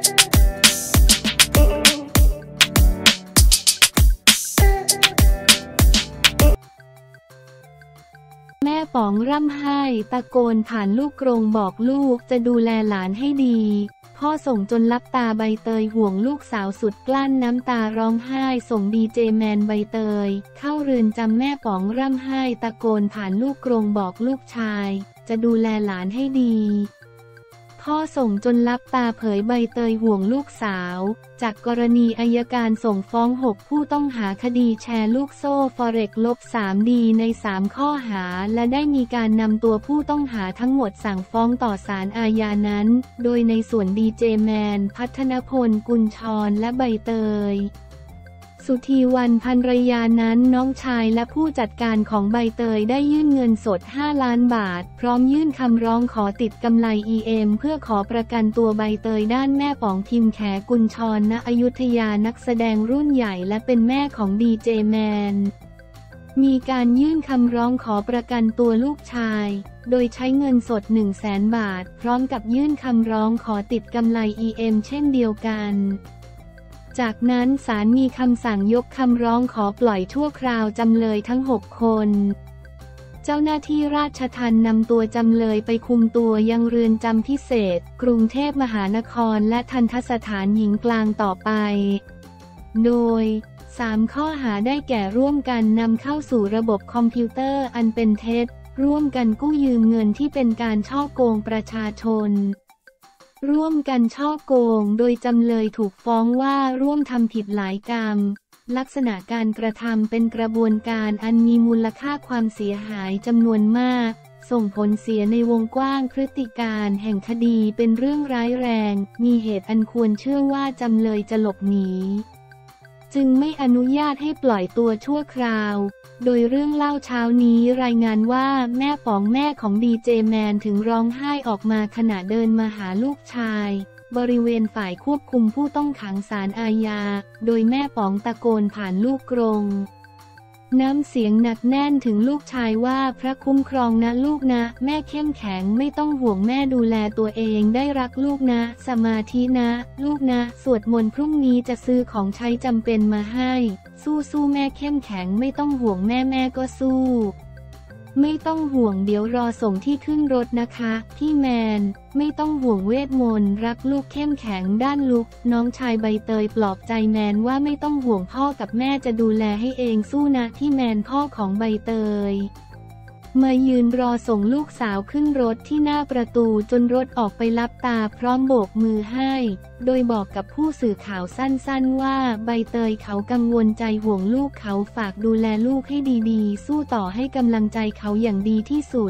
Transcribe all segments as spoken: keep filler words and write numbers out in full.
แม่ป๋องร่ำไห้ตะโกนผ่านลูกกรงบอกลูกจะดูแลหลานให้ดีพ่อส่งจนลับตาใบเตยห่วงลูกสาวสุดกลั้นน้ำตาร้องไห้ส่งดีเจแมนใบเตยเข้าเรือนจำแม่ป๋องร่ำไห้ตะโกนผ่านลูกกรงบอกลูกชายจะดูแลหลานให้ดีพ่อส่งจนลับตาเผยใบเตยห่วงลูกสาวจากกรณีอัยการส่งฟ้องหกผู้ต้องหาคดีแชร์ลูกโซ่ฟอเร็กซ์ สาม ดี ในสามข้อหาและได้มีการนำตัวผู้ต้องหาทั้งหมดสั่งฟ้องต่อศาลอาญานั้นโดยในส่วนดีเจแมนพัฒนพลกุลชรและใบเตยสุธีวรรณภรรยานั้นน้องชายและผู้จัดการของใบเตยได้ยื่นเงินสดห้าล้านบาทพร้อมยื่นคำร้องขอติดกำไร อี เอ็ม เพื่อขอประกันตัวใบเตยด้านแม่ป๋องพิมแขกุลชรณอยุธยานักแสดงรุ่นใหญ่และเป็นแม่ของดีเจแมนมีการยื่นคำร้องขอประกันตัวลูกชายโดยใช้เงินสด หนึ่งแสน บาทพร้อมกับยื่นคำร้องขอติดกำไร อี เอ็ม เช่นเดียวกันจากนั้นศาลมีคำสั่งยกคำร้องขอปล่อยชั่วคราวจำเลยทั้งหกคนเจ้าหน้าที่ราชทัณฑ์นำตัวจำเลยไปคุมตัวยังเรือนจำพิเศษกรุงเทพมหานครและทัณฑสถานหญิงกลางต่อไปโดยสามข้อหาได้แก่ร่วมกันนำเข้าสู่ระบบคอมพิวเตอร์อันเป็นเท็จร่วมกันกู้ยืมเงินที่เป็นการฉ้อโกงประชาชนร่วมกันฉ้อโกงโดยจำเลยถูกฟ้องว่าร่วมทำผิดหลายกรรมลักษณะการกระทำเป็นกระบวนการอันมีมูลค่าความเสียหายจำนวนมากส่งผลเสียในวงกว้างพฤติการแห่งคดีเป็นเรื่องร้ายแรงมีเหตุอันควรเชื่อว่าจำเลยจะหลบหนีจึงไม่อนุญาตให้ปล่อยตัวชั่วคราวโดยเรื่องเล่าเช้านี้รายงานว่าแม่ป๋องแม่ของดีเจแมนถึงร้องไห้ออกมาขณะเดินมาหาลูกชายบริเวณฝ่ายควบคุมผู้ต้องขังศาลอาญาโดยแม่ป๋องตะโกนผ่านลูกกรงน้ำเสียงหนักแน่นถึงลูกชายว่าพระคุ้มครองนะลูกนะแม่เข้มแข็งไม่ต้องห่วงแม่ดูแลตัวเองได้รักลูกนะสมาธินะลูกนะสวดมนต์พรุ่งนี้จะซื้อของใช้จำเป็นมาให้สู้สู้แม่เข้มแข็งไม่ต้องห่วงแม่แม่ก็สู้ไม่ต้องห่วงเดี๋ยวรอส่งที่ขึ้นรถนะคะพี่แมนไม่ต้องห่วงเวทมนต์รักลูกเข้มแข็งด้านลุกน้องชายใบเตยปลอบใจแมนว่าไม่ต้องห่วงพ่อกับแม่จะดูแลให้เองสู้นะที่แมนพ่อของใบเตยมายืนรอส่งลูกสาวขึ้นรถที่หน้าประตูจนรถออกไปลับตาพร้อมโบกมือให้โดยบอกกับผู้สื่อข่าวสั้นๆว่าใบเตยเขากังวลใจห่วงลูกเขาฝากดูแลลูกให้ดีๆสู้ต่อให้กำลังใจเขาอย่างดีที่สุด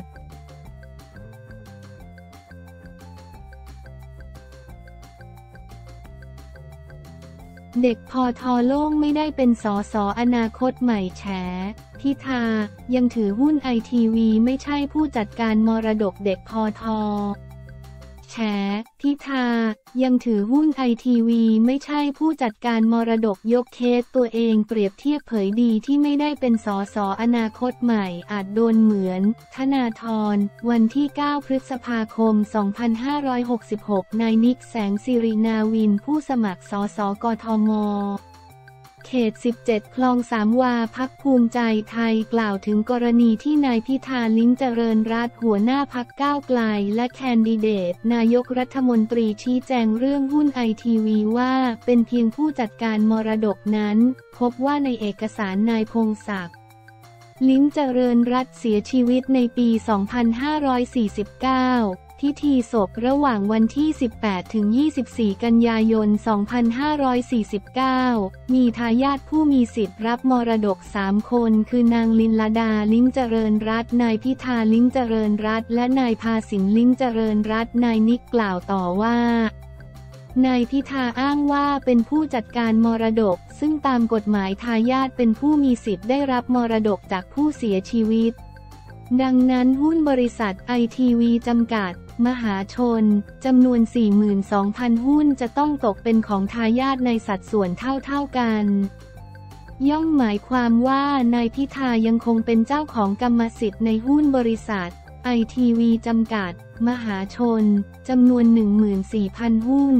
เด็กพอทอโล่งไม่ได้เป็นสสอนาคตใหม่แฉพิธายังถือหุ้นไอทีวีไม่ใช่ผู้จัดการมรดกเด็กพอทอแฉพิธายังถือหุ้นไอทีวีไม่ใช่ผู้จัดการมรดกยกเคสตัวเองเปรียบเทียบเผยดีที่ไม่ได้เป็นสสอนาคตใหม่อาจโดนเหมือนธนาธรวันที่เก้าพฤษภาคมสองพันห้าร้อยหกสิบหกนายนิกแสงสิรินาวินผู้สมัครสสกทมเขตสิบเจ็ดคลองสามวาพรรคภูมิใจไทยกล่าวถึงกรณีที่นายพิธาลิ้มเจริญรัตน์หัวหน้าพรรคก้าวไกลและแคนดิเดตนายกรัฐมนตรีชี้แจงเรื่องหุ้นไอทีวีว่าเป็นเพียงผู้จัดการมรดกนั้นพบว่าในเอกสารนายพงศักดิ์ลิ้มเจริญรัตน์เสียชีวิตในปี สองพันห้าร้อยสี่สิบเก้าพิธีศพระหว่างวันที่ สิบแปดถึงยี่สิบสี่ กันยายน สองพันห้าร้อยสี่สิบเก้า มีทายาทผู้มีสิทธิ์รับมรดก สาม คนคือนางลินลดาลิ้มเจริญรัตน์นายพิธาลิ้มเจริญรัตน์และนายภาสินลิ้มเจริญรัตน์นายนิกกล่าวต่อว่านายพิธาอ้างว่าเป็นผู้จัดการมรดกซึ่งตามกฎหมายทายาทเป็นผู้มีสิทธิ์ได้รับมรดกจากผู้เสียชีวิตดังนั้นหุ้นบริษัทไอทีวีจำกัดมหาชนจำนวน สี่หมื่นสองพัน หุ้นจะต้องตกเป็นของทายาทในสัดส่วนเท่าๆกันย่อมหมายความว่านายพิธายังคงเป็นเจ้าของกรรมสิทธิ์ในหุ้นบริษัทไอทีวีจำกัดมหาชนจำนวน หนึ่งหมื่นสี่พัน หุ้น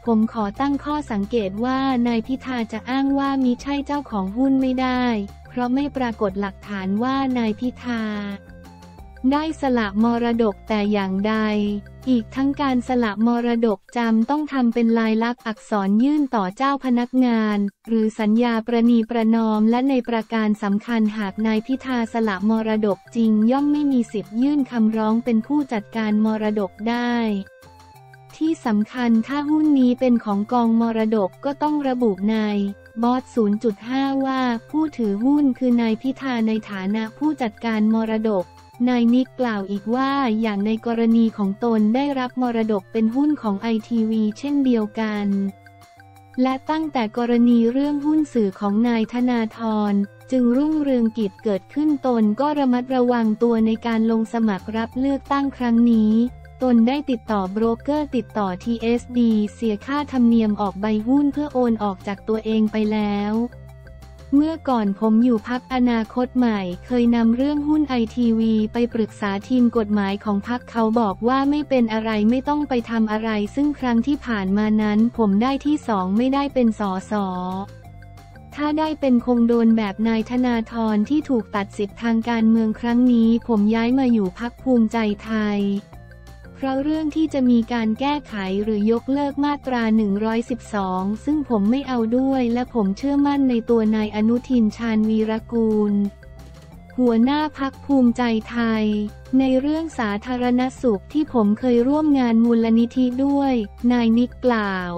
ผมขอตั้งข้อสังเกตว่านายพิธาจะอ้างว่ามิใช่เจ้าของหุ้นไม่ได้เพราะไม่ปรากฏหลักฐานว่านายพิธาได้สละมรดกแต่อย่างใดอีกทั้งการสละมรดกจำต้องทำเป็นลายลักษณ์อักษรยื่นต่อเจ้าพนักงานหรือสัญญาประนีประนอมและในประการสำคัญหากนายพิธาสละมรดกจริงย่อมไม่มีสิทธิ์ยื่นคำร้องเป็นผู้จัดการมรดกได้ที่สำคัญถ้าหุ้นนี้เป็นของกองมรดกก็ต้องระบุในบอส ศูนย์จุดห้า ว่าผู้ถือหุ้นคือนายพิธาในฐานะผู้จัดการมรดกนายนิกกล่าวอีกว่าอย่างในกรณีของตนได้รับมรดกเป็นหุ้นของไอทีวีเช่นเดียวกันและตั้งแต่กรณีเรื่องหุ้นสื่อของนายธนาธรจึงรุ่งเรืองกิจเกิดขึ้นตนก็ระมัดระวังตัวในการลงสมัครรับเลือกตั้งครั้งนี้ตนได้ติดต่อโบรกเกอร์ติดต่อ ที เอส ดี เสียค่าธรรมเนียมออกใบหุ้นเพื่อโอนออกจากตัวเองไปแล้วเมื่อก่อนผมอยู่พรรคอนาคตใหม่เคยนำเรื่องหุ้นไอทีวีไปปรึกษาทีมกฎหมายของพรรคเขาบอกว่าไม่เป็นอะไรไม่ต้องไปทำอะไรซึ่งครั้งที่ผ่านมานั้นผมได้ที่สองไม่ได้เป็นสสถ้าได้เป็นคงโดนแบบนายธนาธรที่ถูกตัดสิทธิ์ทางการเมืองครั้งนี้ผมย้ายมาอยู่พรรคภูมิใจไทยเพราะเรื่องที่จะมีการแก้ไขหรือยกเลิกมาตราหนึ่งร้อยสิบสองซึ่งผมไม่เอาด้วยและผมเชื่อมั่นในตัวนายอนุทินชาญวีรกูลหัวหน้าพรรคภูมิใจไทยในเรื่องสาธารณสุขที่ผมเคยร่วมงานมูลนิธิด้วยนายนิกกล่าว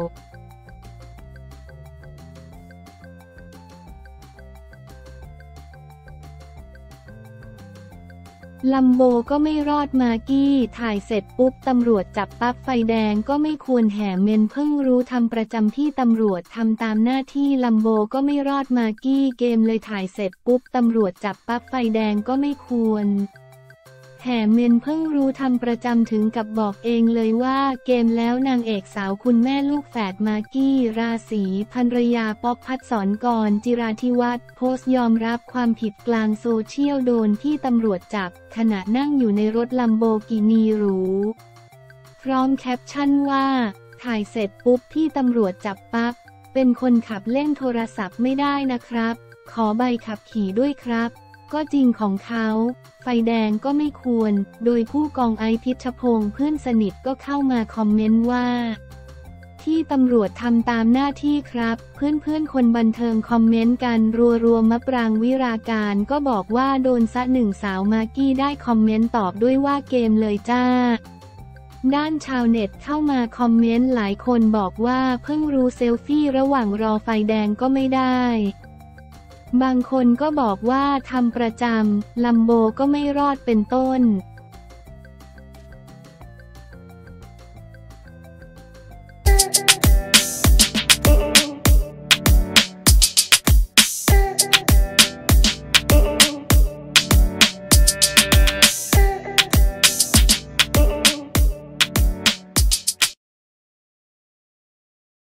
ลัมโบก็ไม่รอดมากกี้ถ่ายเสร็จปุ๊บตำรวจจับปั๊บไฟแดงก็ไม่ควรแห่เมนเพิ่งรู้ทำประจำที่ตำรวจทำตามหน้าที่ลัมโบก็ไม่รอดมากกี้เกมเลยถ่ายเสร็จปุ๊บตำรวจจับปั๊บไฟแดงก็ไม่ควรแห่เมนเพิ่งรู้ทำประจำถึงกับบอกเองเลยว่าเกมแล้วนางเอกสาวคุณแม่ลูกแฝดมากกี้ราศีภรรยาป๊อปพัดสรกรจิราธิวัฒน์โพสต์ยอมรับความผิดกลางโซเชียลโดนที่ตำรวจจับขณะนั่งอยู่ในรถลัมโบกินีหรูพร้อมแคปชั่นว่าถ่ายเสร็จปุ๊บที่ตำรวจจับปั๊บเป็นคนขับเล่นโทรศัพท์ไม่ได้นะครับขอใบขับขี่ด้วยครับก็จริงของเขาไฟแดงก็ไม่ควรโดยผู้กองไอพิชพงษ์เพื่อนสนิทก็เข้ามาคอมเมนต์ว่าที่ตำรวจทำตามหน้าที่ครับเพื่อนๆคนบันเทิงคอมเมนต์กันรัวๆมะปรางวิราการก็บอกว่าโดนซะหนึ่งสาวมากกี้ได้คอมเมนต์ตอบด้วยว่าเกมเลยจ้าด้านชาวเน็ตเข้ามาคอมเมนต์หลายคนบอกว่าเพิ่งรู้เซลฟี่ระหว่างรอไฟแดงก็ไม่ได้บางคนก็บอกว่าทำประจำลัมโบก็ไม่รอดเป็นต้น